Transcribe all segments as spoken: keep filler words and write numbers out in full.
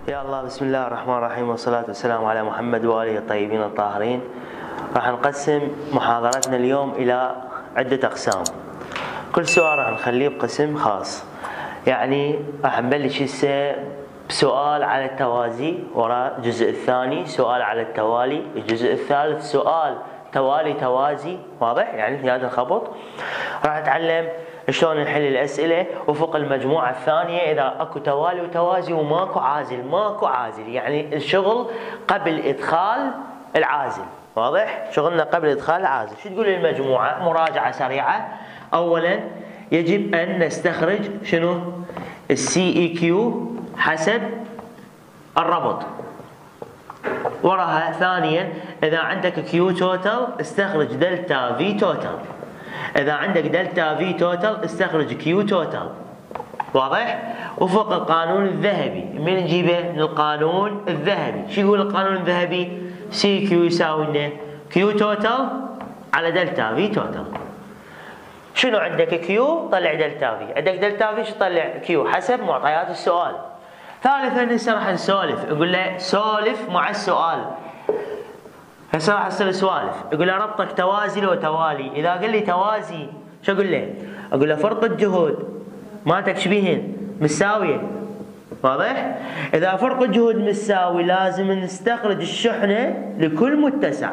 يا الله، بسم الله الرحمن الرحيم، والصلاة والسلام على محمد وآله الطيبين الطاهرين. راح نقسم محاضرتنا اليوم إلى عدة أقسام. كل سؤال راح نخليه بقسم خاص. يعني راح نبلش هسه بسؤال على التوازي، وراء الجزء الثاني سؤال على التوالي، الجزء الثالث سؤال توالي توازي. واضح؟ يعني في هذا الخبط. راح نتعلم شلون نحل الأسئلة وفق المجموعة الثانية إذا أكو توالي وتوازي وماكو عازل. ماكو عازل يعني الشغل قبل إدخال العازل. واضح؟ شغلنا قبل إدخال العازل. شو تقول المجموعة؟ مراجعة سريعة. أولا يجب أن نستخرج شنو؟ السي اي كيو حسب الربط. وراها ثانيا إذا عندك كيو توتال استخرج دلتا في توتال. إذا عندك دلتا في توتال استخرج كيو توتال. واضح؟ وفق القانون الذهبي. من نجيبه؟ من القانون الذهبي. شو يقول القانون الذهبي؟ سي كيو يساوي لنا كيو توتال على دلتا في توتال. شنو عندك؟ كيو طلع دلتا في، عندك دلتا في شو طلع؟ كيو حسب معطيات السؤال. ثالثا هسه راح نسولف، نقول له سولف مع السؤال. هسه راح يصير سوالف، يقول له ربطك توازي لو توالي. اذا قال لي توازي شو اقول له؟ اقول له فرق الجهود مالتك شبيهن؟ مساويه. واضح؟ اذا فرق الجهود مساوي لازم نستخرج الشحنه لكل متسع.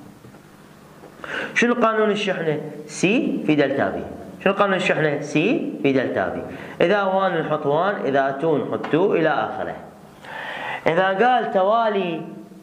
شنو قانون الشحنه؟ سي في دلتا في. شنو قانون الشحنه؟ سي في دلتا في. اذا وان نحط وان، اذا تو نحط تو الى اخره. اذا قال توالي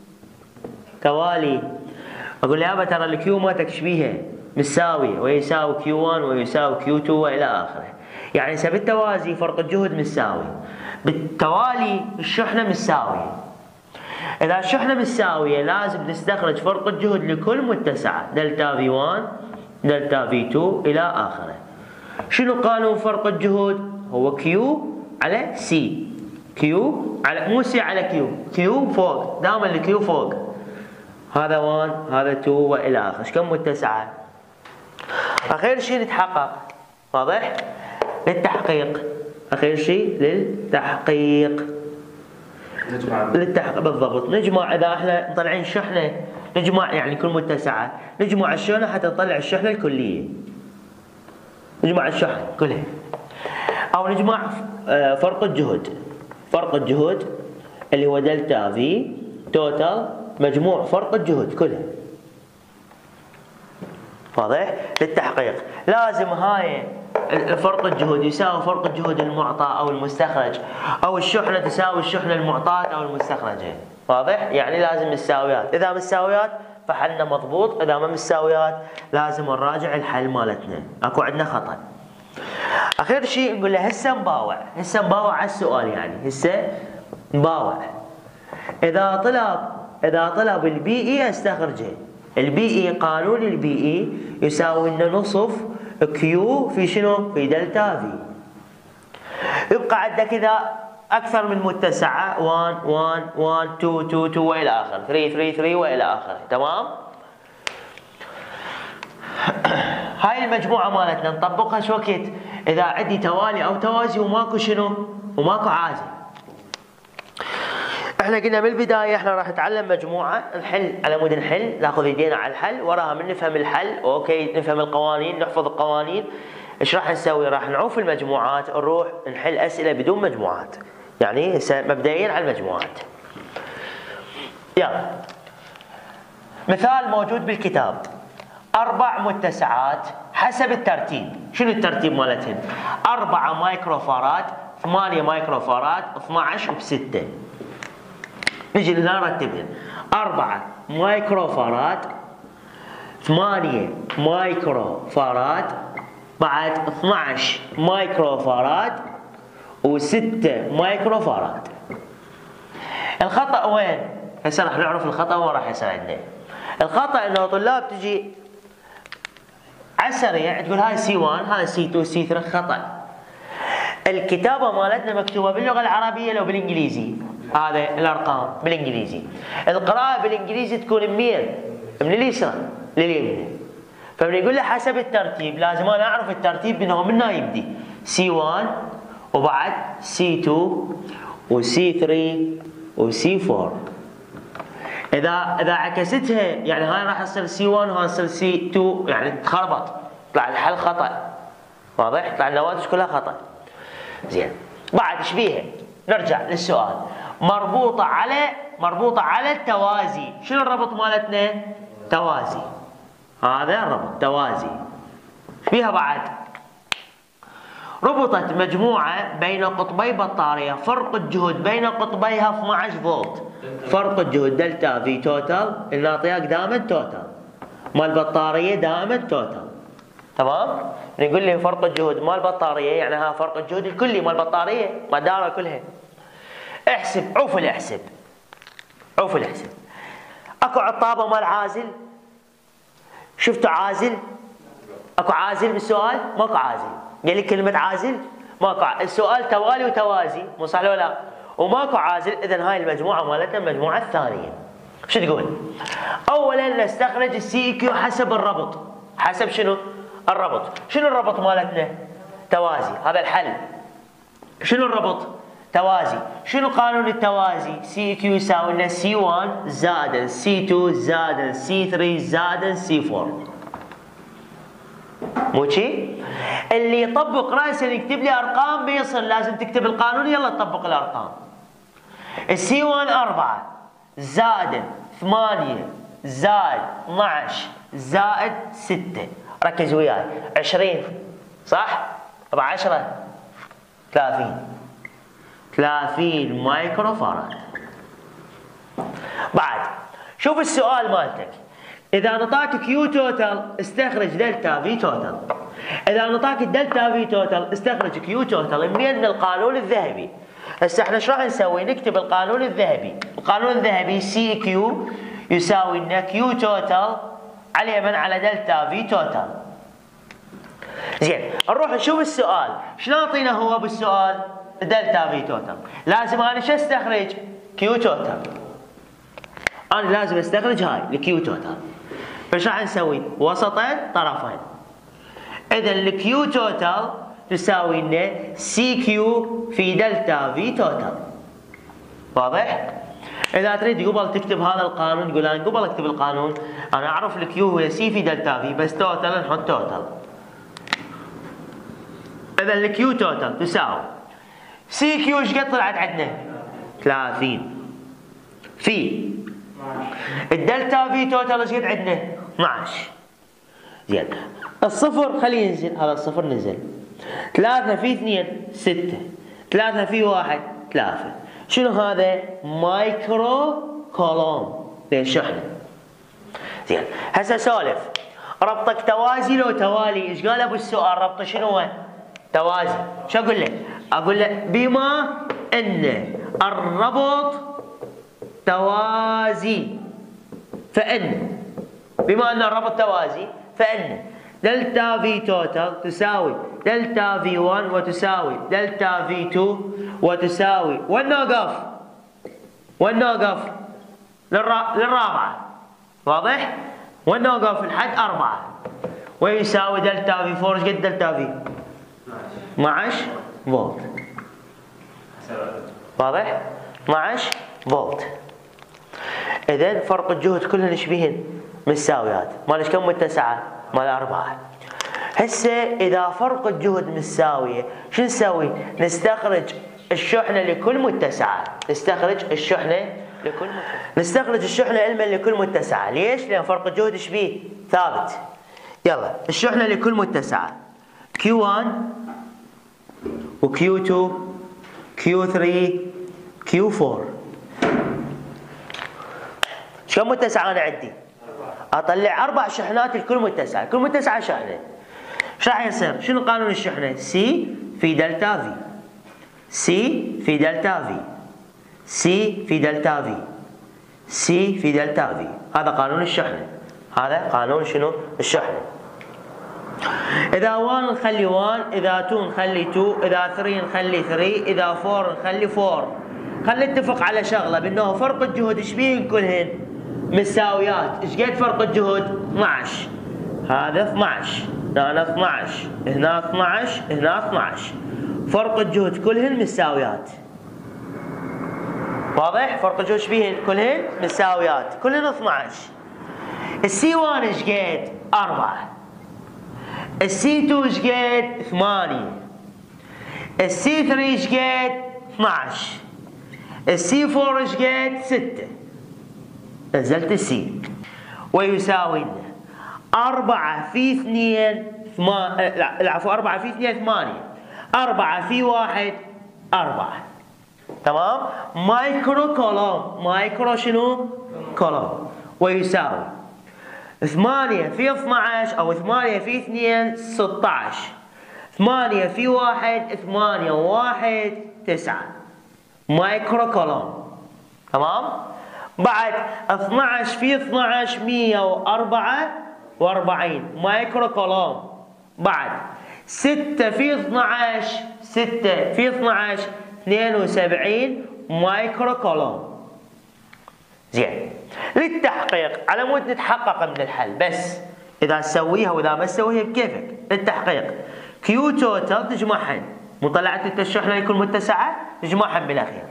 توالي اقول له يابا ترى الكيو ما تكشبيها مساويه، ويساوي كيو واحد ويساوي كيو اثنين والى اخره. يعني هسه بالتوازي فرق الجهد مساوي، بالتوالي الشحنه مساويه. اذا الشحنه مساويه لازم نستخرج فرق الجهد لكل متسعه، دلتا في واحد دلتا في اثنين الى اخره. شنو قانون فرق الجهد؟ هو كيو على سي. كيو على مو سي على كيو، كيو فوق، دائما الكيو فوق. هذا واحد هذا اثنين والى اخره. ايش كم متسعه؟ اخر شيء نتحقق. واضح؟ للتحقيق. اخر شيء للتحقيق. نجمع للتحقيق بالضبط. نجمع اذا احنا مطلعين شحنه، نجمع يعني كل متسعه، نجمع الشحنه حتى نطلع الشحنه الكليه. نجمع الشحن كلها. او نجمع فرق الجهد. فرق الجهد اللي هو دلتا في توتال مجموع فرق الجهد كلها. واضح؟ للتحقيق لازم هاي فرق الجهد يساوي فرق الجهد المعطى او المستخرج، او الشحنه تساوي الشحنه المعطاه او المستخرجه. واضح؟ يعني لازم مساويات. اذا مساويات فحلنا مضبوط، اذا ما مساويات لازم نراجع الحل مالتنا، اكو عندنا خطا. اخر شيء نقول له هسه نباوع، هسه نباوع على السؤال. يعني هسه نباوع. اذا طلب اذا طلب البي اي استخرجه. البي اي قانون البي اي يساوي لنا نصف كيو في شنو؟ في دلتا في. يبقى عندك اذا اكثر من متسعه واحد واحد واحد اثنين اثنين اثنين والى اخره، ثلاثة ثلاثة ثلاثة والى اخره. تمام؟ هاي المجموعه مالتنا نطبقها شو وقت؟ اذا عندي توالي او توازي وماكو شنو؟ وماكو عازل. احنا قلنا من البدايه احنا راح نتعلم مجموعه، نحل على مود نحل، ناخذ ايدينا على الحل، وراها من نفهم الحل، اوكي نفهم القوانين، نحفظ القوانين. ايش راح نسوي؟ راح نعوف المجموعات، نروح نحل اسئله بدون مجموعات. يعني مبدئيا على المجموعات. يلا. مثال موجود بالكتاب. اربع متسعات حسب الترتيب. شنو الترتيب مالتهن؟ أربعة مايكروفاراد، ثمانية مايكروفاراد، اثنعش وبستة. نجي هنا نرتبهن. أربعة مايكروفاراد، ثمانية مايكروفاراد، بعد اثنعش مايكروفاراد، وستة مايكروفاراد. الخطأ وين؟ هسه راح نعرف الخطأ وين راح يصير عندنا. الخطأ انه طلاب تجي على السريع تقول هاي سي واحد هاي سي اثنين سي ثلاثة. خطأ. الكتابة مالتنا مكتوبة باللغة العربية لو بالانجليزي. هذا الارقام بالانجليزي. القراءة بالانجليزي تكون منين؟ من اليسار لليمين. فبنقول له حسب الترتيب، لازم انا اعرف الترتيب من هون من هنا يبدي. سي واحد وبعد سي اثنين وسي ثلاثة وسي أربعة. اذا اذا عكستها يعني هاي راح تصير سي واحد وهاي تصير سي اثنين، يعني تخربط، يطلع الحل خطا. واضح؟ يطلع النواتج كلها خطا. زين. بعد ايش بيها؟ نرجع للسؤال. مربوطه على مربوطه على التوازي. شنو الربط مالتنا؟ توازي. هذا الربط توازي. ايش بيها بعد؟ ربطت مجموعه بين قطبي بطاريه، فرق الجهد بين قطبيها اثني عشر فولت. فرق الجهد دلتا في توتال اللي نعطيك دائما توتال. مال البطاريه دائما توتال. تمام؟ نقول لي فرق الجهد مال البطاريه يعني ها فرق الجهد الكلي مال البطاريه مال الدائره كلها. احسب عوفل احسب. عوفل احسب. اكو عطابه مال عازل؟ شفتوا عازل؟ اكو عازل بالسؤال؟ ماكو عازل. قال لي كلمه عازل؟ ماكو عازل. السؤال توالي وتوازي، مو صح ولا لا؟ وماكو عازل، اذا هاي المجموعه مالتنا المجموعه الثانيه. شو تقول؟ اولا نستخرج السي كيو حسب الربط. حسب شنو؟ الربط. شنو الربط مالتنا؟ توازي. هذا الحل. شنو الربط؟ توازي. شنو قانون التوازي؟ سي كيو يساوي لنا سي واحد زائد سي اثنين زائد سي ثلاثة زائد سي أربعة. مو شي؟ اللي يطبق راسا يكتب لي ارقام بيصل، لازم تكتب القانون يلا تطبق الارقام. السي واحد أربعة زائد ثمانية زائد اثني عشر زائد ستة. ركز وياي. عشرين صح؟ طبعا عشرة ثلاثين. ثلاثين مايكرو فاراد. بعد شوف السؤال مالتك. إذا نطاك كيو توتال استخرج دلتا في توتال. إذا نطاك الدلتا في توتال استخرج كيو توتال منين؟ من القانون الذهبي. هسه احنا ايش راح نسوي؟ نكتب القانون الذهبي. القانون الذهبي سي كيو يساوي لنا كيو توتال على من؟ على دلتا في توتال. زين، نروح نشوف السؤال. شنو اعطينا هو بالسؤال؟ دلتا في توتال. لازم انا شو استخرج؟ كيو توتال. انا لازم استخرج هاي الكيو توتال. فايش راح نسوي؟ وسطين طرفين. اذا الكيو توتال تساوي لنا سي كيو في دلتا في توتال. واضح؟ اذا تريد قبل تكتب هذا القانون تقول انا قبل اكتب القانون انا اعرف الكيو هو سي في دلتا في، بس توتال نحط توتال. اذا الكيو توتال تساوي سي كيو ايش قد طلعت عندنا؟ ثلاثين في الدلتا في توتال ايش قد عندنا؟ اثني عشر. زين، الصفر خليه ينزل، هذا الصفر نزل. ثلاثة في اثنين ستة. ثلاثة في واحد ثلاثة. شنو هذا؟ مايكرو كولوم للشحنة. زين، هسه سولف. ربطك توازي لو توالي؟ ايش قال ابو السؤال؟ ربطه شنو هو؟ توازي. شو اقول له؟ اقول له بما ان الربط توازي فان بما ان الربط توازي فان دلتا في توتال تساوي دلتا في واحد وتساوي دلتا في اثنين وتساوي وين نوقف؟ وين نوقف؟ للرا... للرابعة. واضح؟ وين نوقف؟ لحد أربعة. ويساوي دلتا في أربعة. ايش قد دلتا في؟ اثني عشر فولت. واضح؟ اثني عشر فولت. إذا فرق الجهد كلهن ايش بيهن؟ متساويات. مال كم متسعة؟ مال أربعة. هسه إذا فرق الجهد متساوية شو نسوي؟ نستخرج الشحنة لكل متسعة. نستخرج الشحنة لكل متسعة. نستخرج الشحنة علما لكل متسعة. ليش؟ لأن فرق الجهد ايش بيه؟ ثابت. يلا الشحنة لكل متسعة كيو واحد وكيو اثنين كيو ثلاثة كيو أربعة. شو كم متسعة أنا عندي؟ أطلع أربع شحنات لكل متسعة. كل متسعة شحنة. ايش راح يصير؟ شنو قانون الشحنة؟ سي في دلتا في. سي في دلتا في. سي في دلتا في. سي في دلتا في. هذا قانون الشحنة. هذا قانون شنو؟ الشحنة. إذا واحد نخلي واحد، إذا اثنين نخلي اثنين، إذا ثلاثة نخلي ثلاثة، إذا أربعة نخلي أربعة. خلينا نتفق على شغلة بأنه فرق الجهد ايش بيهن كلهن؟ متساويات. ايش قد فرق الجهد؟ اثني عشر. هذا اثني عشر، هنا اثني عشر، هنا اثني عشر، هنا اثني عشر. فرق الجهد كلهن متساويات. واضح؟ فرق الجهد ايش بيهن؟ كلهن متساويات، كلهن اثني عشر. السي واحد ايش قد؟ أربعة. السي اثنين ايش قد؟ ثمانية. السي ثلاثة ايش قد؟ اثني عشر. السي أربعة ايش قد؟ ستة. نزلت السي ويساوي أربعة في اثنين ثمان لا العفو أربعة في اثنين ثمانية. أربعة في واحد أربعة. تمام؟ مايكرو كولوم. مايكرو شنو؟ كولوم. ويساوي ثمانية في اثني عشر أو ثمانية في اثنين ستة عشر. ثمانية في واحد ثمانية وواحد تسعة. مايكرو كولوم. تمام؟ بعد اثني عشر في اثني عشر مئة وأربعة وأربعين مايكرو كولوم. بعد ستة في اثني عشر ستة في اثني عشر اثنين وسبعين مايكرو كولوم. زين، للتحقيق على مود نتحقق من الحل، بس اذا تسويها واذا ما تسويها بكيفك. للتحقيق كيو توتال تجمعهن، مطلعة الشحنة يكون متسعة تجمعهن بالاخير.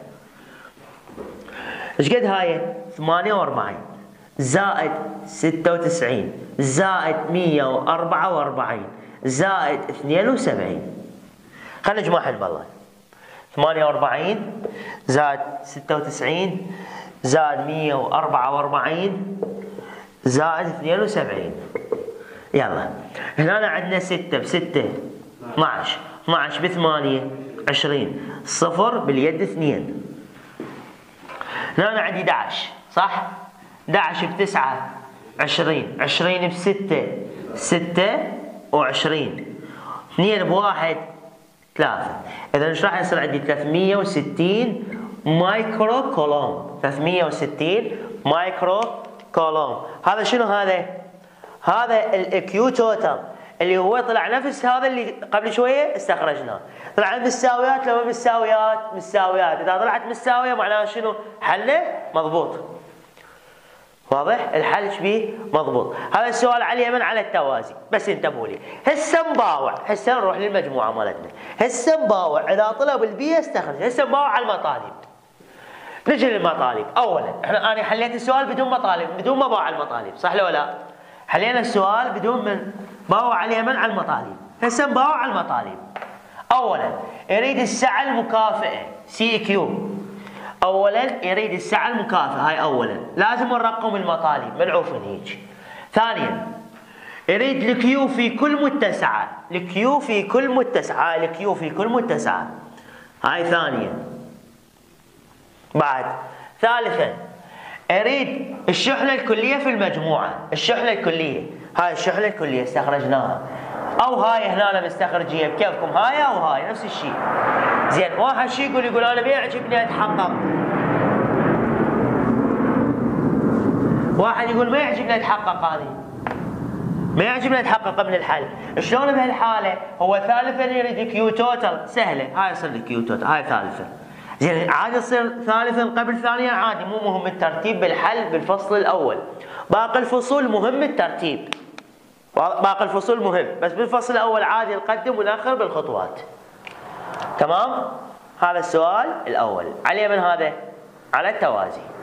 ايش قد هاي؟ ثمانية وأربعين زائد ستة وتسعين زائد مئة وأربعة وأربعين زائد اثنين وسبعين. خلينا نجمعهن بالله. ثمانية وأربعين زائد ستة وتسعين زائد مئة وأربعة وأربعين زائد اثنين وسبعين. يلا هنا عندنا ستة بستة اثني عشر، اثني عشر بثمانية عشرين، صفر باليد اثنين. هنا عندي أحد عشر صح؟ أحد عشر بتسعة عشرين، عشرين بستة ستة وعشرين، اثنين بواحد ثلاثة. إذا ايش راح يصير عندي؟ ثلاثمئة وستين مايكرو كولوم. ثلاثمئة وستين مايكرو كولوم. هذا شنو هذا؟ هذا الكيو توتال اللي هو طلع نفس هذا اللي قبل شويه استخرجناه. طلع متساويات لو متساويات متساويات. اذا طلعت متساويه معناها شنو؟ حله مضبوط. واضح؟ الحل ايش بيه؟ مضبوط. هذا السؤال على اليمن على التوازي، بس انتبهوا لي. هسه نباوع، هسه نروح للمجموعه مالتنا. هسه نباوع اذا طلب البيئه استخرج، هسه نباوع على المطالب. نجي للمطالب. اولا احنا انا حليت السؤال بدون مطالب، بدون ما باوع على المطالب، صح ولا لا؟ حلينا السؤال بدون من باوع على اليمن على المطالب. هسه نباوع على المطالب. اولا يريد السعه المكافئه سي كيو. اولا يريد السعه المكافئه، هاي اولا لازم نرقم المطالب منعوفن هيك. ثانيا يريد الكيو في كل متسعه، الكيو في كل متسعه، الكيو في كل متسعه، هاي ثانيا. بعد ثالثا اريد الشحنه الكليه في المجموعه، الشحنه الكليه، هاي الشحنه الكليه استخرجناها، او هاي هنا مستخرجيه بكيفكم، هاي او هاي نفس الشيء. زين، واحد شي يقول يقول انا ما يعجبني اتحقق، واحد يقول ما يعجبني اتحقق، هذه ما يعجبني اتحقق من الحل. شلون بهالحاله؟ هو ثالثا يريد كيو توتال، سهله، هاي يصير لي كيو توتال، هاي ثالثا. زين، عادي يصير ثالثا قبل ثانيا عادي، مو مهم الترتيب بالحل بالفصل الاول. باقي الفصول مهم الترتيب، باقي الفصول مهم، بس بالفصل الاول عادي نقدم وناخر بالخطوات. تمام؟ هذا السؤال الاول على اليمن، هذا على التوازي.